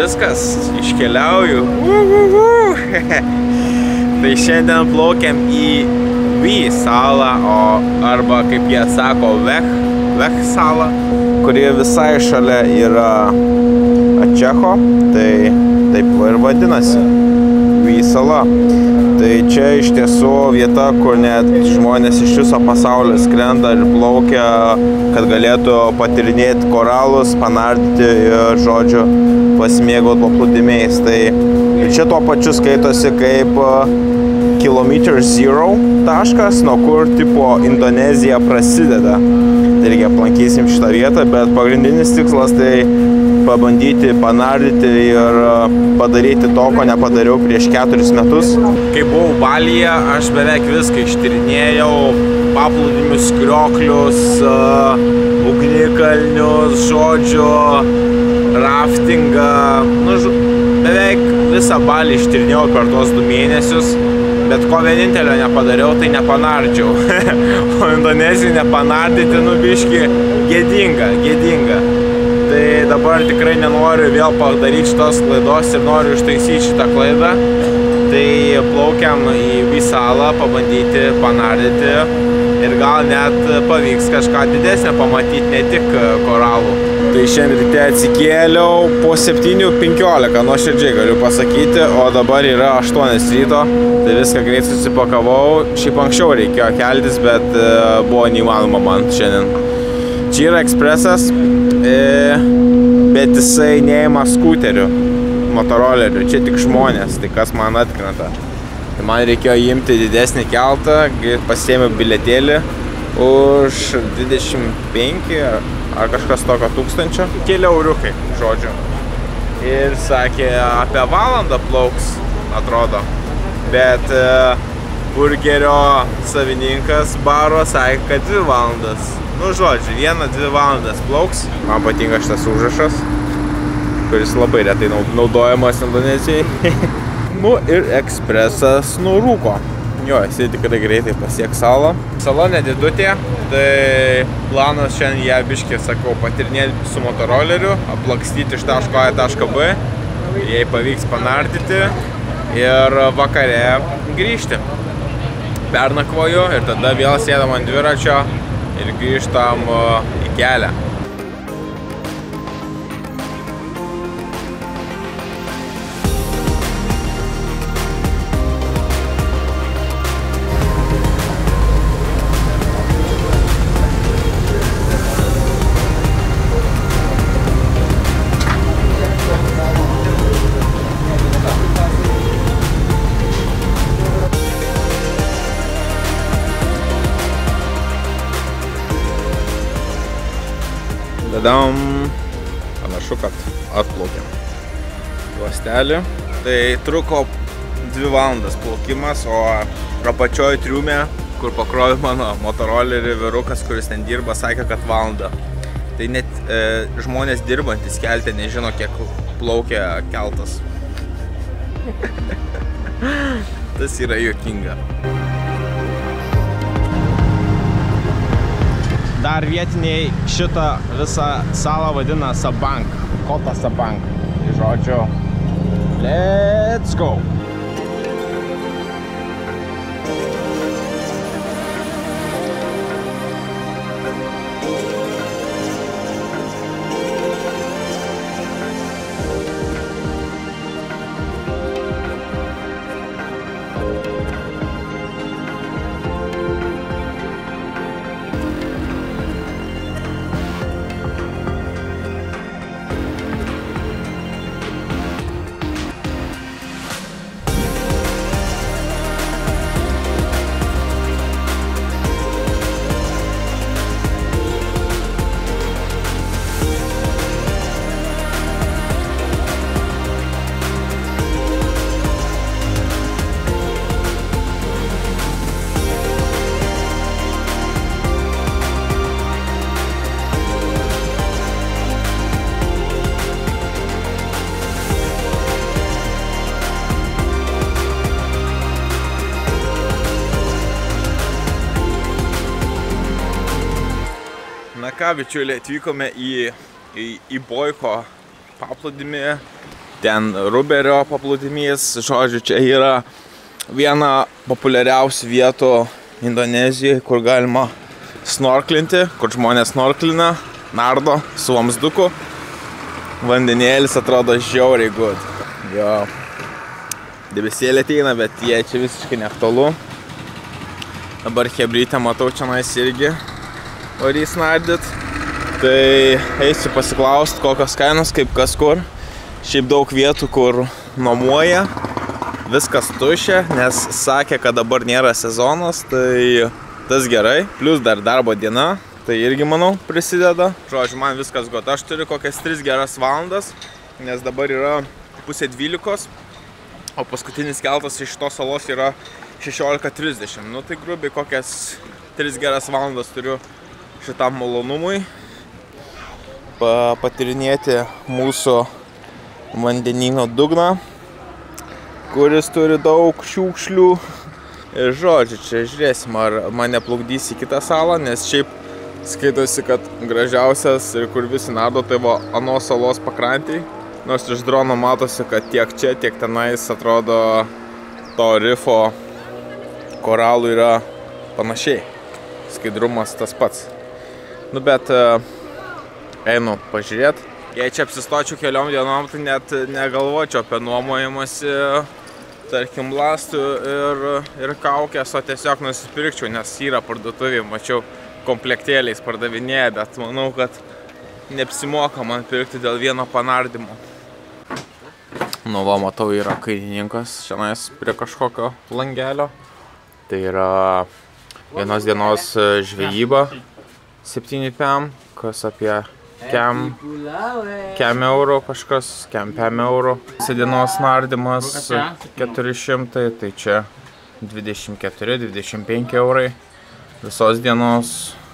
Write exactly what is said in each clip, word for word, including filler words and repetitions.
viskas, iškeliauju. Tai šiandien plaukiam į V salą, o arba kaip jie sako, Vech, Vech salą, kuri visai šalia yra Ačecho, tai taip ir vadinasi, V sala. Tai čia iš tiesų vieta, kur net žmonės iš viso pasaulio skrenda ir plaukia, kad galėtų patirinėti koralus, panardyti ir, žodžiu, pasimėgauti paplūdimiais. Tai čia tuo pačiu skaitosi kaip kilometer zero taškas, nuo kur tipo Indonezija prasideda. Tai reikia aplankysim šitą vietą, bet pagrindinis tikslas tai pabandyti panardyti ir padaryti to, ko nepadariau prieš keturis metus. Kai buvau Balyje, aš beveik viską ištyrinėjau, paplūdimius, krioklius, ugnikalnius, žodžiu, raftingą, nu, beveik visą Balį ištyrinėjau per tuos du mėnesius, bet ko vienintelio nepadariau, tai nepanardžiau. O Indonezijai nepanardyti, nu, biški gėdinga, gėdinga. Tai dabar tikrai nenoriu vėl padaryti šitos klaidos ir noriu ištaisyti šitą klaidą. Tai plaukiam į V salą, pabandyti panardyti ir gal net pavyks kažką didesnio pamatyti, ne tik koralų. Tai šiandien ryte atsikėliau po septynių penkiolika, nuoširdžiai galiu pasakyti, o dabar yra aštuonios ryto, tai viską greit susipakavau. Šiaip anksčiau reikėjo keltis, bet buvo neįmanoma man šiandien. Čia yra ekspresas, bet jisai neima skuterių, motorolerių, čia tik žmonės, tai kas man atkrenta. Tai man reikėjo imti didesnį keltą, pasiėmiau bilietėlį už dvidešimt penki ar kažkas tokio tūkstančio. Keli euriukai, žodžiu. Ir sakė, apie valandą plauks, atrodo. Bet burgerio savininkas baro sakė, kad dvi valandas. Nu, žodžiu, vieną, dvi valandas plauks. Man patinka šitas užrašas, kuris labai retai naudojamas Indonezijai. Nu, ir ekspresas nurūko. Jo, jisai tikrai greitai pasieks salą. Sala nedidutė, tai planas šiandien ją biškį, sakau, patirinėti su motoroleriu, aplakstyti iš taško A į tašką B, jei pavyks panardyti ir vakare grįžti. Pernakvoju ir tada vėl sėdam ant dviračio ir grįžtam į kelią. Dadam, panašu, kad atplaukėm juostelį. Tai truko dvi valandas plaukimas, o apačioj triume, kur pakrovė mano motorolerį vyrukas, kuris ten dirba, sakė, kad valandą. Tai net e, žmonės dirbantis kelte nežino, kiek plaukia keltas. Tas yra juokinga. Dar vietiniai šitą visą salą vadina Sabang, Kota Sabang. Tai žodžiu, let's go! Na ką, bičiuliai, atvykome į, į, į Boiko paplūdimį ten Ruberio paplūdimys. Žodžiu, čia yra viena populiariausių vietų Indonezijoje, kur galima snorklinti, kur žmonės snorklina, nardo su vamsduku. Vandenėlis atrodo žiauriai good. Jo. Debesėlė ateina, bet jie čia visiškai neaktualu. Dabar hebrytę matau čia nais irgi varys nardyt. Tai eisiu pasiklausti, kokios kainos, kaip kas kur. Šiaip daug vietų, kur nuomoja. Viskas tušia, nes sakė, kad dabar nėra sezonas, tai tas gerai. Plius dar darbo diena, tai irgi, manau, prisideda. Žodžiu, man viskas got. Aš turiu kokias tris geras valandas, nes dabar yra pusė dvylikos, o paskutinis keltas iš tos salos yra šešiolika trisdešimt. Nu, tai grubiai kokias tris geras valandas turiu šitam malonumui. Pa, patirinėti mūsų vandenyno dugną, kuris turi daug šiukšlių. Ir žodžiu, čia žiūrėsim, ar mane plukdys į kitą salą, nes šiaip skaitosi, kad gražiausias ir kur visi nardo, tai va anos salos pakrantėj. Nors iš drono matosi, kad tiek čia, tiek tenais atrodo to rifo koralų yra panašiai. Skaidrumas tas pats. Nu, bet einu pažiūrėt. Jei čia apsistočiau keliom dienom, tai net negalvočiau apie nuomojimąsi, tarkim, lastų ir, ir kaukės, o tiesiog nusipirkčiau, nes yra parduotuvė, mačiau komplektėliais pardavinėja, bet manau, kad neapsimoka man pirkti dėl vieno panardymo. Nu, va, matau, yra kainininkas šiandien prie kažkokio langelio. Tai yra vienos dienos žvejyba septyni pem, kas apie kem, kem eurų kažkas, kem pem eurų. Dienos nardymas keturi šimtai, tai čia dvidešimt keturi dvidešimt penki eurai. Visos dienos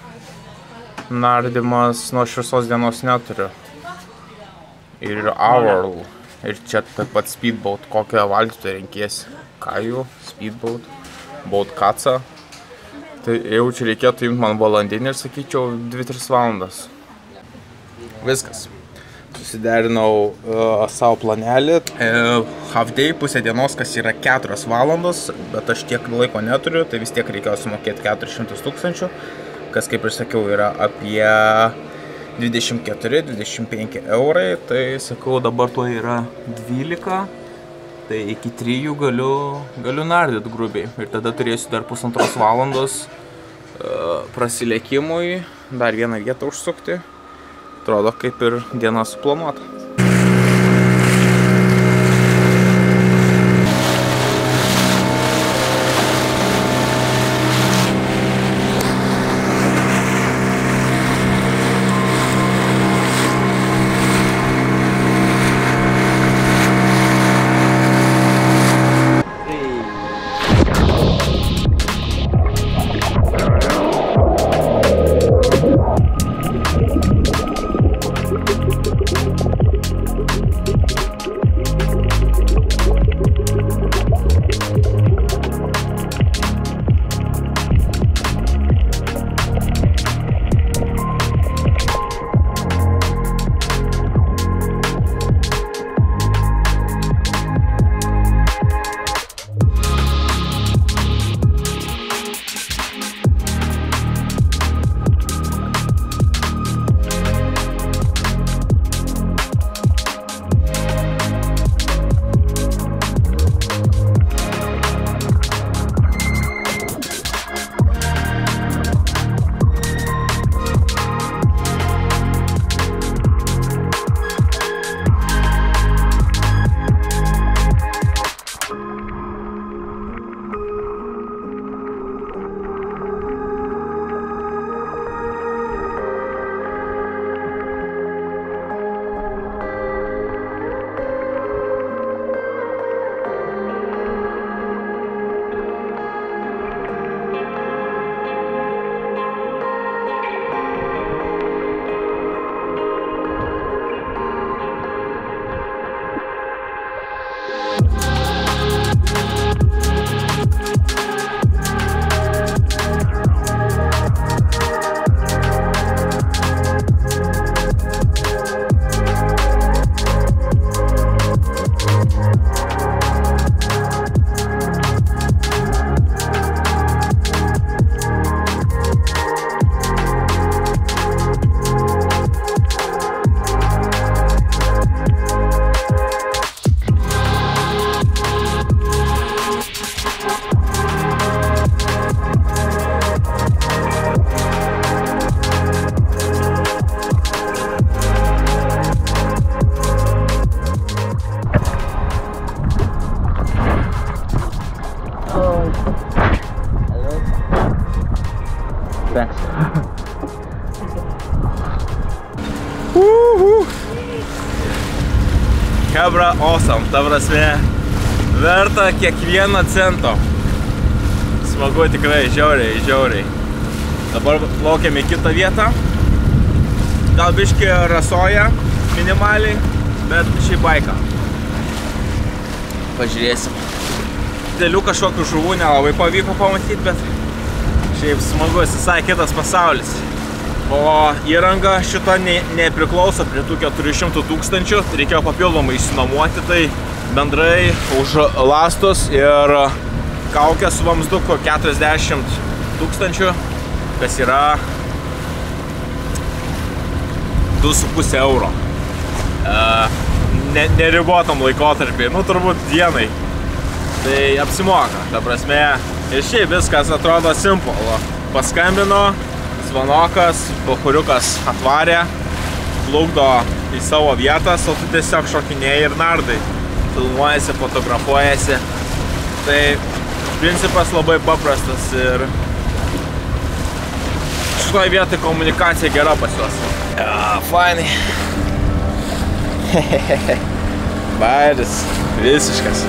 nardymas, nuo visos dienos neturiu. Ir hour. Ir čia taip pat speedboat, kokią valtį tu renkiesi. Kajų, speedboat, boat kaca. Tai jau čia reikėtų imti man valandinį ir sakyčiau dvi tris valandas. Viskas. Susiderinau uh, savo planelį. Uh, half day, pusė dienos, kas yra keturios valandos, bet aš tiek laiko neturiu, tai vis tiek reikėjo sumokėti keturis šimtus tūkstančių, kas, kaip ir sakiau, yra apie dvidešimt keturi dvidešimt penki eurai, tai sakau, dabar tuo yra dvylika, tai iki trijų galiu, galiu nardyt grubiai. Ir tada turėsiu dar pusantros valandos uh, prasilėkimui, dar vieną vietą užsukti. Atrodo, kaip ir diena suplanuota. Hebra, awesome, ta prasme, verta kiekvieno cento. Smagu tikrai, žiauriai, žiauriai. Dabar plaukiam į kitą vietą. Gal biški rasoja minimaliai, bet šį baiką. Pažiūrėsim. Dėlių kažkokių žuvų nelabai pavyko pamatyti, bet šiaip smagus, visai kitas pasaulis. O įranga šita ne, nepriklauso prie tų keturių šimtų tūkstančių, reikėjo papildomai išsinuomoti, tai bendrai už lastus ir kaukę su vamsduku keturiasdešimt tūkstančių, kas yra du su puse euro. E, ne, neribotam laikotarpiai, nu turbūt dienai. Tai apsimoka, ta prasme, ir šiaip viskas atrodo simple. Paskambino, zvanokas, bachuriukas atvarė, plukdo į savo vietas, o tu tiesiog šokinėjai ir nardai. Filmuojasi, fotografuojasi. Tai principas labai paprastas ir šitoj vietoj komunikacija gera pas juos. Ja, fainai. Bairis, visiškas.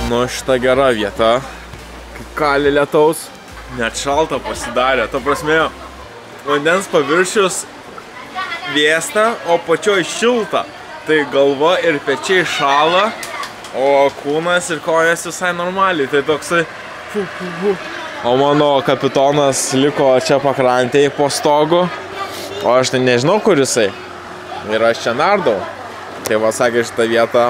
Nu, šita gera vieta. Kaip kali lietaus. Net šalta pasidarė. Ta prasme, vandens paviršius vėsta, o pačioj šilta. Tai galva ir pečiai šala, o kūnas ir kojas visai normaliai. Tai toksai... Fu, fu, fu. O mano kapitonas liko čia pakrantėje po stogu. O aš tai nežinau, kur jisai. Ir aš čia nardau. Tai va, sakė, šitą vietą...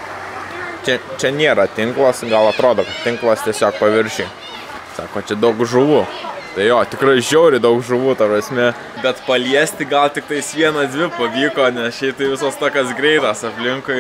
Čia, čia nėra tinklas, gal atrodo, kad tinklas tiesiog paviršiai. Sako, čia daug žuvų. Tai jo, tikrai žiauri daug žuvų, ta prasme. Bet paliesti gal tik tais vieną, dvi pavyko, nes šiai tai visos tokias greitas aplinkui.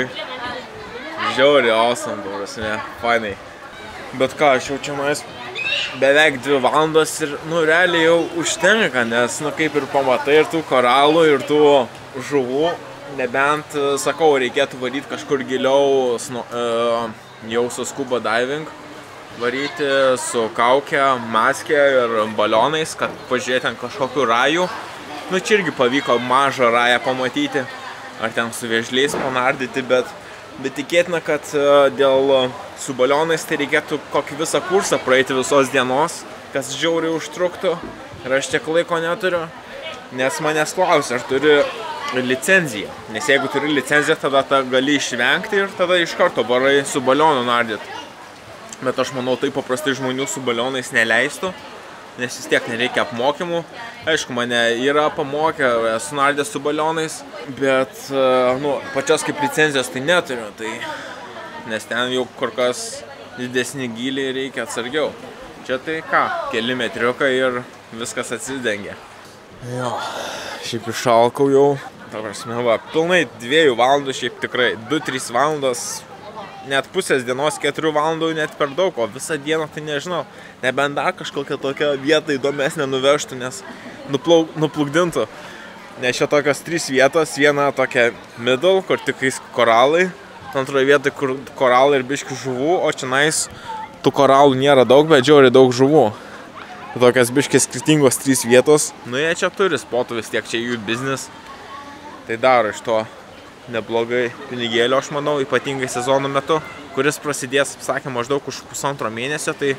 Žiauri awesome, ta prasme, fainai. Bet ką, aš jau čia mais beveik dvi valandos ir, nu, realiai jau užtenka, nes, nu, kaip ir pamatai ir tų koralų, ir tų žuvų. Nebent, sakau, reikėtų varyti kažkur giliau, snu, uh, jau su scuba diving, varyti su kauke, maske ir balionais, kad pažiūrėti ant kažkokių rajų. Nu, čia irgi pavyko mažą rają pamatyti, ar ten su vėžliais panardyti, bet, bet tikėtina, kad uh, dėl uh, su balionais tai reikėtų kokį visą kursą praeiti visos dienos, kas žiauriai užtruktų, ir aš tiek laiko neturiu, nes manęs klausia, ar turi licenciją, nes jeigu turi licenciją, tada tą gali išvengti ir tada iš karto varai su balionu nardyt. Bet aš manau, tai paprastai žmonių su balionais neleistų, nes vis tiek nereikia apmokymų. Aišku, mane yra pamokę, esu nardęs su balionais, bet, nu, pačios kaip licencijos tai neturiu, tai, nes ten jau kur kas didesnį gylį reikia atsargiau. Čia tai ką, keli metriukai ir viskas atsidengia. Jo, šiaip išalkau jau. Ta prasme, va, pilnai dviejų valandų, šiaip tikrai du trys valandos, net pusės dienos keturių valandų net per daug, o visą dieną tai nežinau, nebent dar kažkokią tokią vietą įdomesnę nuvežtų, nes nuplauk, nuplukdintų. Nes čia tokios trys vietos, viena tokia middle, kur tikais koralai, antroje vietoje kur koralai ir biški žuvų, o čia nais tų koralų nėra daug, bet žiauriai daug žuvų. Tokias biški skirtingos trys vietos, nu jie čia turi spotų, vis tiek čia jų biznis. Tai daro iš to neblogai pinigėlio, aš manau, ypatingai sezono metu, kuris prasidės, sakė, maždaug už pusantro mėnesio, tai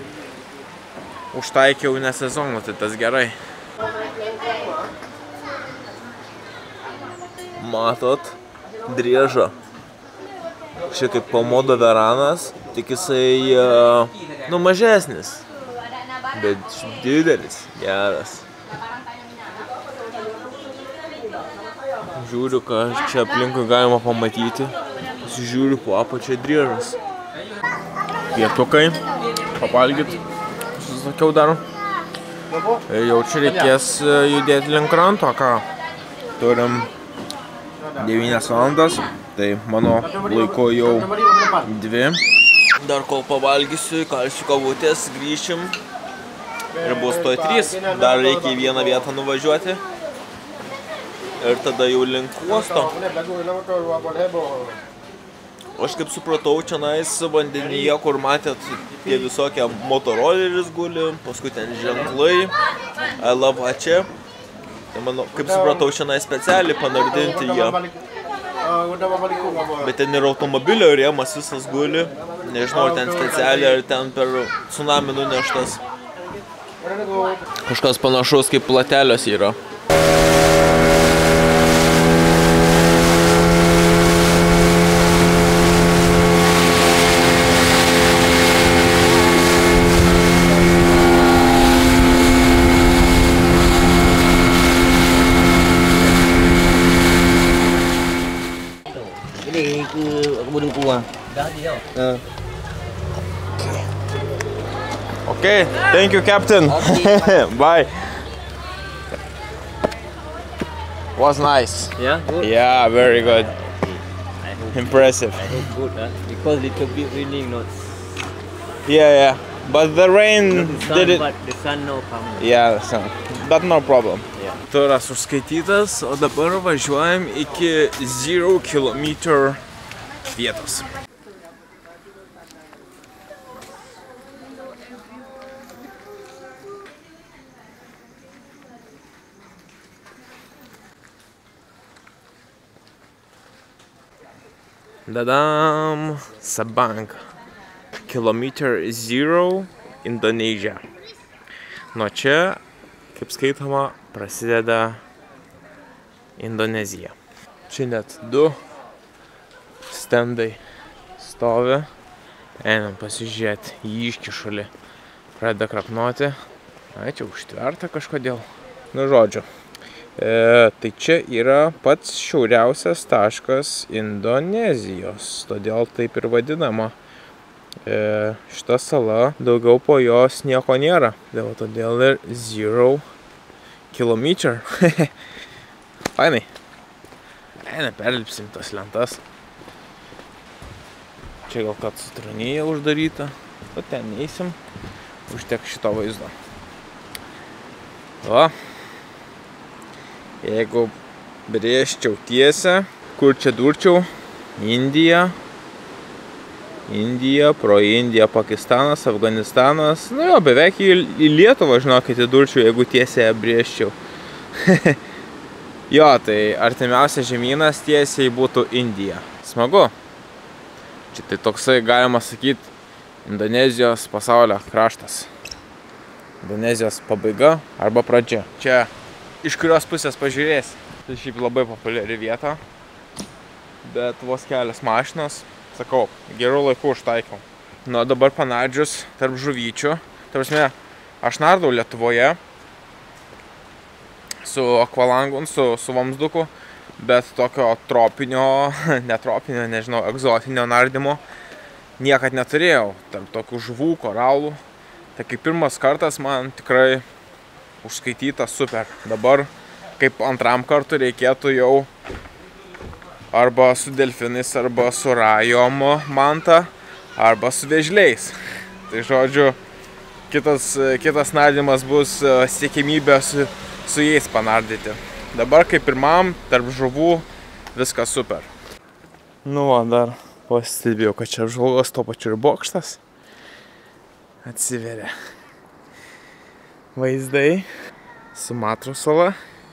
užtaikiau ne sezoną, tai tas gerai. Matot, driežą. Čia kaip komodo veranas, tik jisai, nu, mažesnis, bet didelis, geras. Žiūriu, ką čia aplinkui galima pamatyti. Žiūriu po apačią driežas. Pietukai, pavalgyt, susakiau dar. Jau čia reikės judėti link kranto, ką. Turim devynias valandas, tai mano laiko jau dvi. Dar kol pavalgysiu, kalsiu kavutės, grįšim. Ir bus toj trys. Dar reikia į vieną vietą nuvažiuoti. Ir tada jau link uosto. Aš kaip supratau, čia nais vandenyje, kur matėt, tie visokie motoroleris guli, paskui ten ženklai, I love Ache. Tai mano, kaip supratau, čia nais specialiai panardinti jie. Bet ten ir automobilio rėmas visas guli. Nežinau, ten specialiai, ar ten per tsunami nuneštas. Kažkas panašaus kaip platelios yra. Okay, thank you, Captain. Okay. Bye. Was nice. Yeah, good. Yeah, very good. I hope Impressive. I hope good, huh? Because little bit raining, not. Yeah, yeah. But the rain Not the sun, did it. but the sun now come. Yeah, so, but no problem. Yeah. Turas užskaitytas, o dabar važiuojam iki zero kilometer vietos. Dadam, Sabanka. Kilometer Zero, Indonesia. Nuo čia, kaip skaitoma, prasideda Indonezija. Čia net du stendai stovi. Einam pasižiūrėti į iškišulį. Pradeda krapnuoti. Ai, čia užtverta kažkodėl. Nu, žodžiu. E, tai čia yra pats šiauriausias taškas Indonezijos. Todėl taip ir vadinama. E, šita sala, daugiau po jos nieko nėra. Dėl todėl ir Zero Kilometer. Fainai. Eina, perlipsim tas lentas. Čia gal kad sutranėje uždaryta. O ten neįsim. Užtek šito vaizdo. O. Jeigu brėžčiau tiesę, kur čia durčiau? Indija. Indija, pro Indiją, Pakistanas, Afganistanas. Nu jo, beveik į, į Lietuvą, žinokit, durčiau, jeigu tiesiai brėžčiau. Jo, tai artimiausias žemynas tiesiai būtų Indija. Smagu. Čia tai toksai, galima sakyti, Indonezijos pasaulio kraštas. Indonezijos pabaiga arba pradžia. Čia iš kurios pusės pažiūrės. Tai šiaip labai populiari vieta. Bet vos kelios mašinos. Sakau, gerų laikų užtaikiau. Nu, dabar panardžius tarp žuvyčių. Tai prasme, aš nardau Lietuvoje su akvalangun, su, su vamsduku. Bet tokio tropinio, netropinio, nežinau, egzotinio nardymo niekad neturėjau. Tarp tokių žuvų, koralų. Tai kaip pirmas kartas man tikrai užskaityta super. Dabar kaip antram kartu reikėtų jau arba su delfinais, arba su rajom manta, arba su vėžliais. Tai žodžiu, kitas, kitas nardymas bus siekimybė su, su jais panardyti. Dabar kaip pirmam, tarp žuvų, viskas super. Nu, o dar pastebėjau, kad čia apžvalgos to pačiu ir bokštas atsiveria. Vaizdai, Sumatros sala.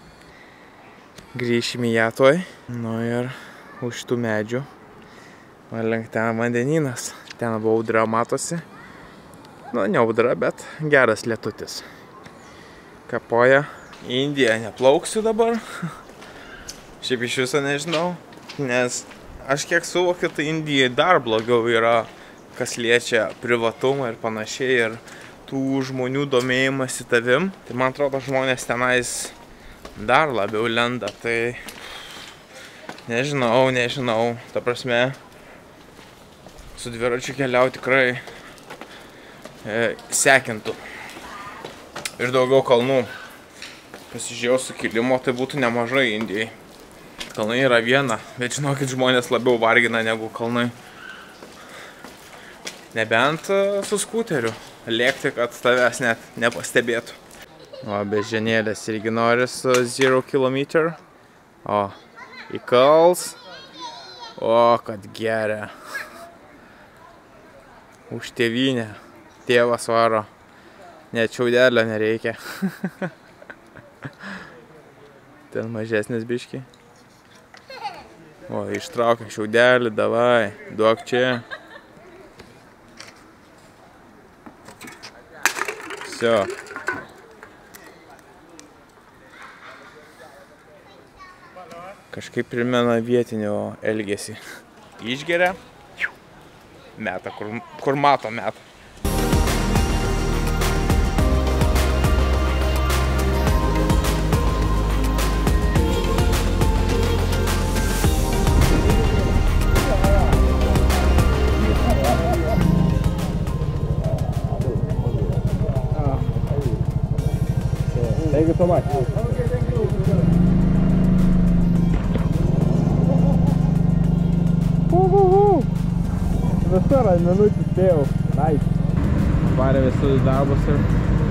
Grįšim į ją tuoj. Nu ir už tų medžių. Link ten vandenynas. Ten buvo audra, matosi. Nu, ne audra, bet geras lietutis. Kapoja. Į Indiją neplauksiu dabar. Šiaip iš viso nežinau. Nes aš kiek suvokiu, tai Indijai dar blogiau yra, kas liečia privatumą ir panašiai. Ir tų žmonių domėjimąsi tavim. Tai man atrodo, žmonės tenais dar labiau lenda. Tai nežinau, nežinau. Ta prasme, su dviračiu keliauti tikrai e, sekintų. Ir daugiau kalnų. Pasižiūrėjau sukilimo, tai būtų nemažai Indijai. Kalnai yra viena, bet žinokit, žmonės labiau vargina negu kalnai. Nebent su skuteriu. Lėkti, kad tavęs net nepastebėtų. O, beždžionėlės irgi nori su Zero Kilometer. O, įkals. O, kad geria. Už tėvynę. Tėvas varo. Net šiaudelio nereikia. Ten mažesnis biški. O, ištraukia šiaudelį, davai, duok čia. Всё. Kažkaip primena vietinio elgesį. Išgeria, meta, kur, kur mato meta. Thank you so much. Visur minučių spėjau. Nice. Varė visus darbus ir...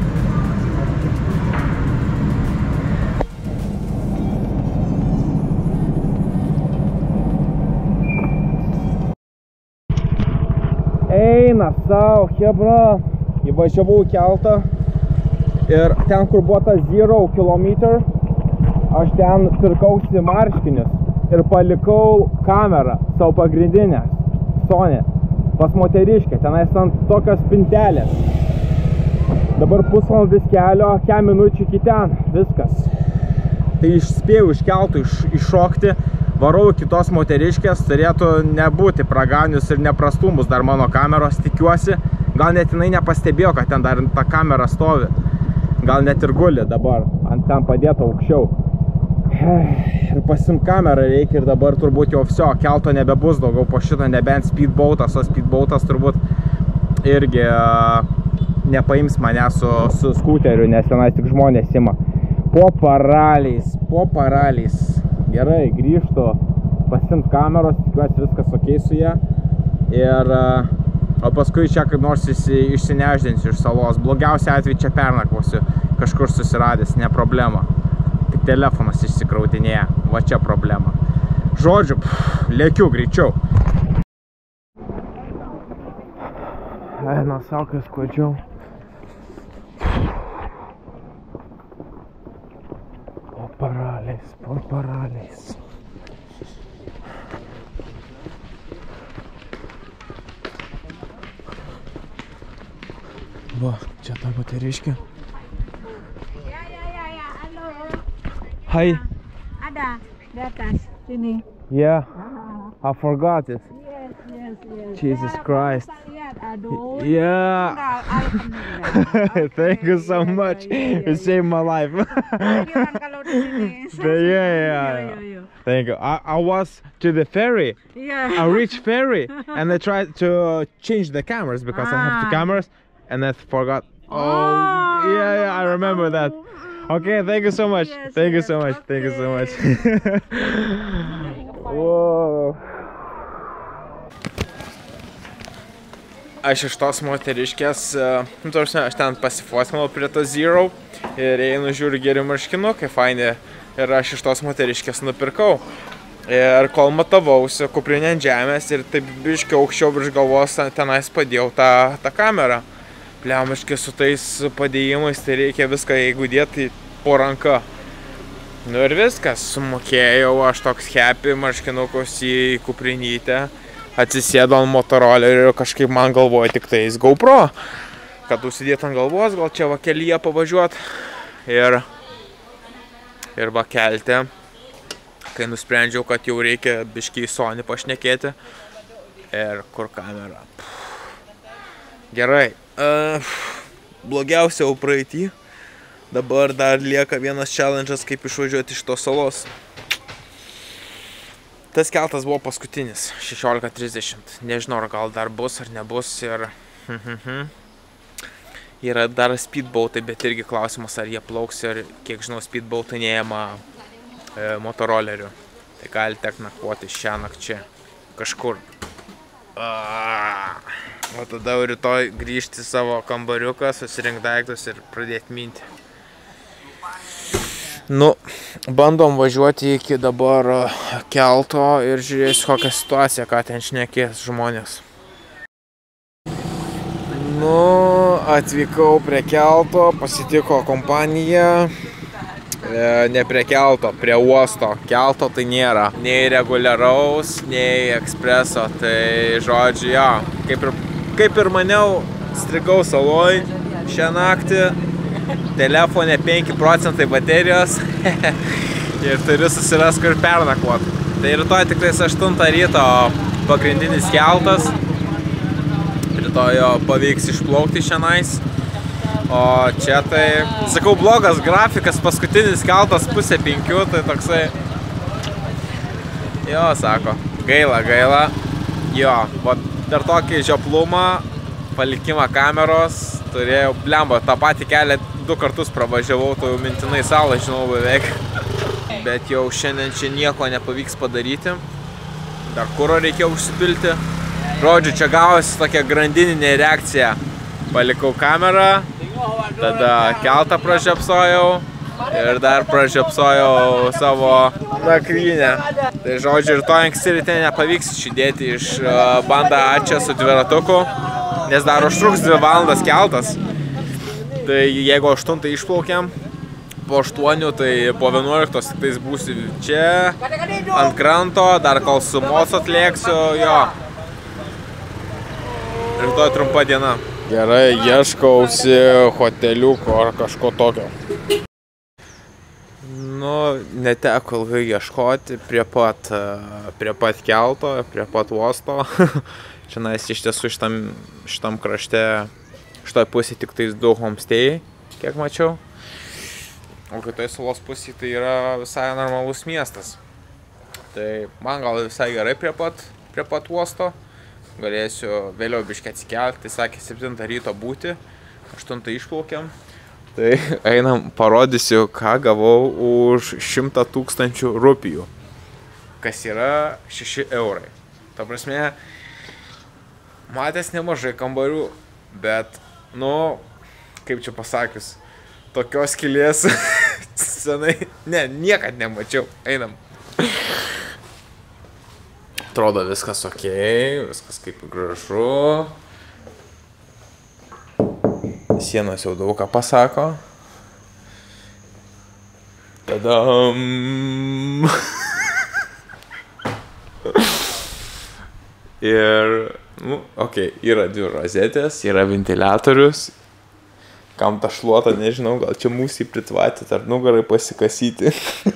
Eina savo, hebra. Įvažiavau į keltą. Ir ten, kur buvo tas Zero Kilometer, aš ten pirkausi marškinius ir palikau kamerą, savo pagrindinę, Sony. pas moteriškę, tenais ant tokios spintelės. Dabar pusvalandis kelio, kem minučių iki ten, viskas. Tai išspėjau iš keltų iš, iššokti, varau kitos moteriškės, turėtų nebūti pragaunius ir neprastumus dar mano kameros, tikiuosi. Gal net jinai nepastebėjo, kad ten dar ta kamera stovi. Gal net ir guli dabar, ant ten padėto aukščiau. Ir pasim kamerą reikia ir dabar turbūt jau viso, kelto nebebus daugiau po šito, nebent speedboatas, o speedboatas turbūt irgi nepaims mane su, su skuteriu, nes tenais tik žmonės ima. Po paraliais, po paraliais. Gerai, grįžtu pasimt kameros, tikiuosi viskas ok su ją. Ir o paskui čia kaip nors išsineždinsiu iš salos. Blogiausia atveju čia pernakvosiu, kažkur susiradęs, ne problema. Tik telefonas išsikrautinėja, va čia problema. Žodžiu, pff, lėkiu greičiau. Eina saukas kuodžiau. Po paraliais, po paraliais. Va, čia ta moteriškė. Ya, ya, ya, ya. Halo. Hai. Ada di atas sini. Yeah, I forgot it. Yes, yes, yes. Jesus Ya, Christ. Pak lihat, aduh. Yeah. Enggak, alhamdulillah. Thank you so Iya, much. iya, iya, You iya. saved my life. Gimana kalau di sini? Yeah, yeah, yeah. Iya, iya. Thank you. I, I was to the ferry. Iya. I reached ferry and I tried to change the cameras because I have two Ah. cameras and I forgot. Oh, Oh, yeah, yeah, I remember that. Okay, thank you so much. Yes, Thank you yes, so much. Thank you so much. Whoa. Aš iš tos moteriškės, nu, tarsi, aš ten pasifotkinau prie to Zero ir einu žiūriu geri marškinukai, faini. Ir aš iš tos moteriškės nupirkau. Ir kol matavausi kuprinę ant žemės ir taip biškiai aukščiau virš galvos tenais padėjau tą, tą kamerą. Pliamiškai su tais padėjimais, tai reikia viską, jeigu dėti po ranka. Nu ir viskas, sumokėjau, aš toks happy, marškinukus į kuprinytę. Atsisėdo ant motorolerių ir kažkaip man galvoja tik tais GoPro. Kad užsidėt ant galvos, gal čia va kelyje pavažiuot. Ir, ir va kelte. Kai nusprendžiau, kad jau reikia biškį į Sony pašnekėti. Ir kur kamera. Gerai. Uh, blogiausia jau praeitį. Dabar dar lieka vienas challenge'as, kaip išvažiuoti iš tos salos. Tas keltas buvo paskutinis, šešiolika trisdešimt. Nežinau, ar gal dar bus ar nebus. Ir yra dar speedboatai, bet irgi klausimas, ar jie plauks. Ir kiek žinau, speedboatai neėma e, motorolerių. Tai gali tek nakvoti šią nakčią kažkur. Aaaa. O tada rytoj grįžti į savo kambariuką, susirinkti daiktus ir pradėti minti. Nu, bandom važiuoti iki dabar kelto ir žiūrėsiu kokią situaciją, ką ten šnekės žmonės. Nu, atvykau prie kelto, pasitiko kompanija. E, ne prie kelto, prie uosto. Kelto tai nėra. Nei reguliaraus, nei ekspreso. Tai žodžiu, jo, kaip ir Kaip ir maniau, strigau saloj šią naktį, telefone penki procentai baterijos ir turiu susiras kur pernakvot. Tai rytoj tiktais aštuntą ryto pagrindinis keltas, rytoj jo pavyks išplaukti šiandien. O čia tai, sakau, blogas grafikas, paskutinis keltas pusė penkių, tai toksai, jo, sako, gaila, gaila, jo, va. Dar tokį žioplumą, palikimą kameros, turėjau, blemba, tą patį kelią du kartus pravažiavau, tai jau mintinai salą žinau beveik. Bet jau šiandien čia nieko nepavyks padaryti. Dar kuro reikėjo užsipilti. Žodžiu, čia gavosi tokia grandininė reakcija. Palikau kamerą, tada keltą pražiopsojau ir dar pražiopsojau savo nakvynę. Tai žodžiu, rytoj anksti ryte nepavyks išjudėti iš Banda Ačia su dviratuku, nes dar užtruks dvi valandas keltas. Tai jeigu aštuntą išplaukiam, po aštuonių, tai po vienuoliktos tik tais būsiu čia, ant kranto, dar kol su mocu atlėksiu, jo. rytoj trumpa diena. Gerai, ieškausi hoteliuko ar kažko tokio. Nu, neteko ilgai ieškoti prie pat, prie pat kelto, prie pat uosto. Šiandien iš tiesų šitam, šitam krašte, šitoj pusėje tik tais du homestėjai, kiek mačiau. O kitoje salos pusėje tai yra visai normalus miestas. Tai man gal visai gerai prie pat, prie pat uosto. Galėsiu vėliau biškį atsikelti, tai sakė septintą ryto būti, aštuntą išplaukiam. Tai einam, parodysiu, ką gavau už šimtą tūkstančių rupijų, kas yra šeši eurai. Ta prasme, matęs nemažai kambarių, bet, nu, kaip čia pasakius, tokios skylės senai, ne, niekad nemačiau. Einam. Atrodo viskas okei, viskas kaip gražu. Sienos jau daug ką pasako. Tadam! Ir, nu, okei, yra dvi rozetės, yra ventiliatorius. Kam tą šluotą, nežinau, gal čia mūsį pritvatyti ar nugarai pasikasyti.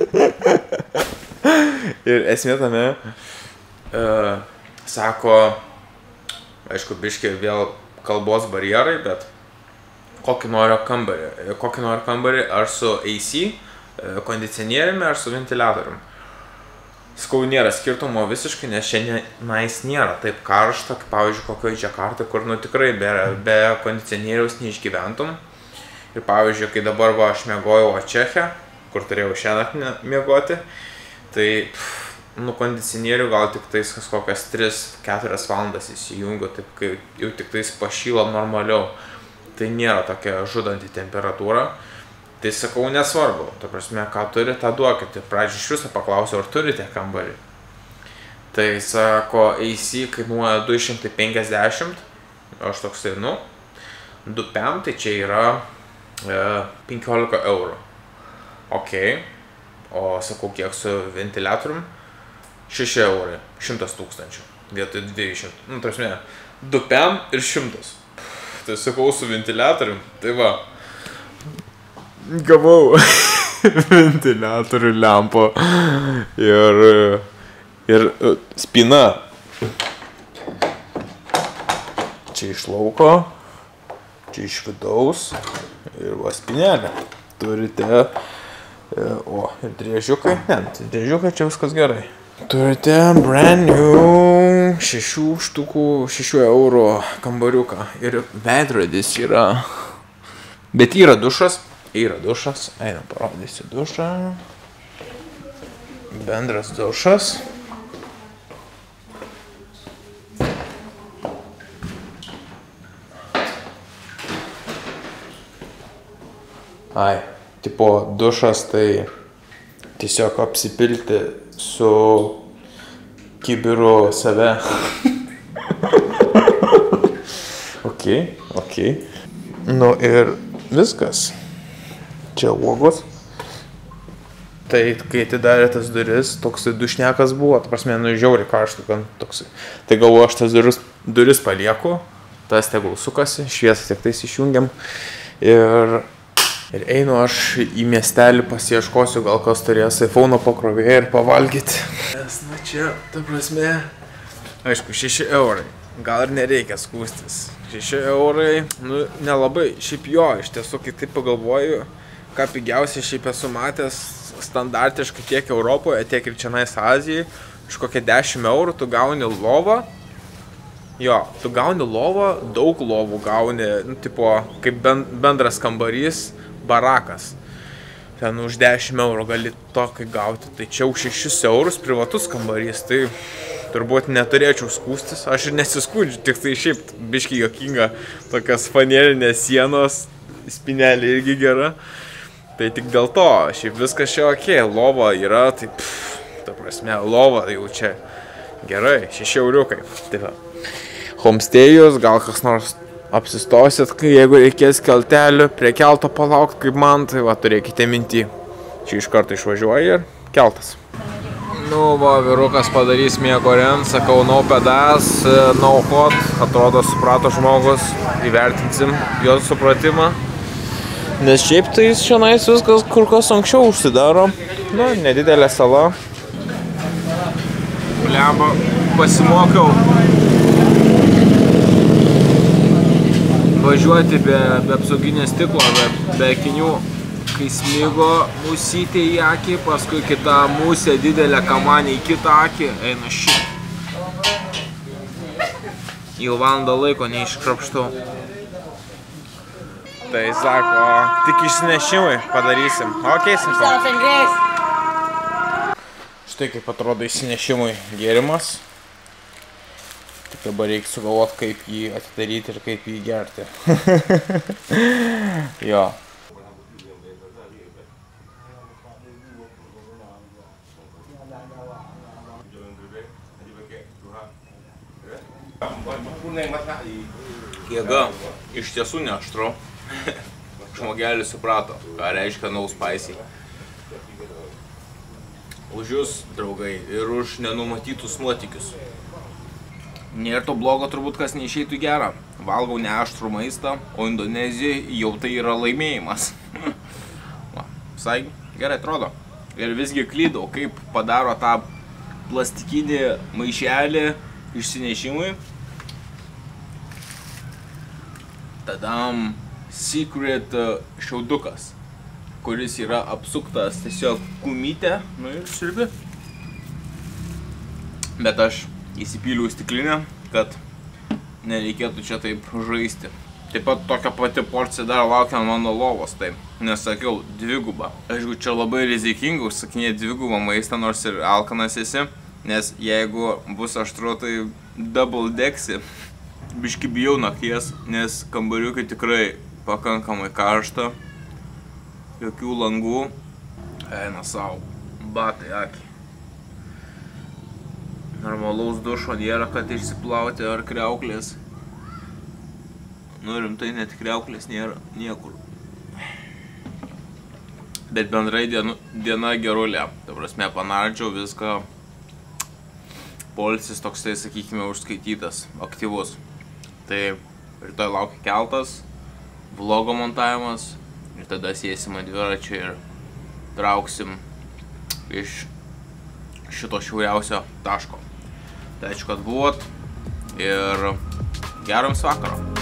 Ir esmė tame, uh, sako, aišku, biškiai vėl kalbos barjerai, bet kokį nori kambarį, kokį nori kambarį ar su A C, kondicionieriumi ar su ventiliatoriumi. Skau, nėra skirtumo visiškai, nes šiandienais nėra taip karšta, kaip pavyzdžiui, kokioje Džakartoje, kur nu tikrai be, be kondicionieriaus neišgyventum. Ir pavyzdžiui, kai dabar va, aš miegojau Očeche, kur turėjau šiąnakt miegoti, tai pff, nu kondicionierių gal tik tais kokias tris keturias valandas įsijungiu, taip kai jau tik tais pašyla normaliau. Tai nėra tokia žudanti temperatūra. Tai sakau, nesvarbu, ta prasme, ką turi, tą duokite. Pradžiai iš viso paklausiau, ar turite kambarį. Tai sako, A C kainuoja du šimtai penkiasdešimt, aš toksai, nu, du pem, tai čia yra e, penkiolika eurų. Ok, o sakau, kiek su ventiliatorium? šeši eurai, šimtas tūkstančių, vietoj dvidešimt. Nu, ta prasme, du pem ir šimtas. Tai sakau, su ventiliatorium, tai va. Gavau ventiliatorių, lempo ir, ir spyna. Čia iš lauko, čia iš vidaus ir va spynelė. Turite, o, ir driežiukai, ne, driežiukai čia viskas gerai. Turite brand new šešių štukų, šešių eurų kambariuką ir veidrodis yra, bet yra dušas. Yra dušas, einam parodysiu dušą, bendras dušas. Ai, tipo dušas tai tiesiog apsipilti su kibiru save. Ok, ok. Nu ir viskas. Čia uogos. Tai kai atidarė tas duris, toksai dušnekas buvo, ta prasme, nu žiauriai karšta, gan toksai. Tai galvoju, aš tas duris, duris palieku, tas tegul sukasi, šviesą tik tais išjungiam. Ir, ir einu aš į miestelį, pasieškosiu, gal kas turės iPhone'o pakrovėją ir pavalgyti. Nes, na čia, ta prasme, aišku, šeši eurai. Gal ir nereikia skūstis. šeši eurai, nu nelabai, šiaip jo, iš tiesų, kai taip pagalvoju, ką pigiausiai šiaip esu matęs standartiškai tiek Europoje, tiek ir čionais Azijai, iš kokie dešimt eurų tu gauni lovą. Jo, tu gauni lovą, daug lovų gauni, nu, tipo, kaip bendras kambarys, barakas. Ten už dešimt eurų gali tokį gauti, tai čia už šešis eurus privatus kambarys, tai turbūt neturėčiau skūstis. Aš ir nesiskūdžiu, tik tai šiaip biški juokinga, tokios fanėlinės sienos, spynelė irgi gera. Tai tik dėl to, šiaip viskas čia ok, lova yra, tai pff, ta prasme, lova jau čia gerai, šeši euriukai. Tai va, homestėjus, gal kas nors apsistosit, kai jeigu reikės keltelių, prie kelto palaukti kaip man, tai va, turėkite mintį. Čia iš karto išvažiuoja ir keltas. Nu, va, vyrukas padarys miego ren, sakau, no pedas, no hot, atrodo, suprato žmogus, įvertinsim jo supratimą. Nes šiaip tai šiandien viskas kur kas anksčiau užsidaro, nu, nedidelė sala. Blemba, pasimokiau važiuoti be, be apsauginės stiklo, be, be akinių. Kai smigo musytė į akį, paskui kita musė didelė kamanė į kitą akį, eina ši. Jau valandą laiko neiškrapštau. Tai sako, tik išsinešimai padarysim. Ok, sako. Štai kaip atrodo išsinešimui gėrimas. Tik dabar reikia sugalvoti, kaip jį atidaryti ir kaip jį gerti. Jo. Jėga iš tiesų neaštru. Žmogelis suprato, ką reiškia no spicy. Už jūs, draugai, ir už nenumatytus nuotykius. Nėra to blogo turbūt, kas neišeitų gerą. Valgau neaštrų maistą, o Indonezijai jau tai yra laimėjimas. Va, visai gerai atrodo. Ir visgi klydau, kaip padaro tą plastikinį maišelį išsinešimui. Tadam, secret šiaudukas, kuris yra apsuktas tiesiog gumytę, nu ir sirbi. Bet aš įsipyliau stiklinę, kad nereikėtų čia taip žaisti. Taip pat tokia pati porcija dar laukia mano lovos, taip, nesakiau, dvigubą. Aišku, čia labai rizikinga užsakinėti dvigubą maistą, nors ir alkanas esi, nes jeigu bus aštru, tai double degsi. Biški bijau nakties, nes kambariukai tikrai pakankamai karšta. Jokių langų. Eina savo. Batai akį. Normalaus dušo nėra, kad išsiplauti ar kriauklės. Nu rimtai, net kriauklės nėra niekur. Bet bendrai diena, diena gerulė. Ta prasme, panardžiau viską. Poilsis toksai, sakykime, užskaitytas, aktyvus. Tai rytoj laukia keltas, vlogo montavimas ir tada sėsim ant dviračio ir trauksim iš šito šiauriausio taško. Tai ačiū, kad buvot ir gero jums vakaro.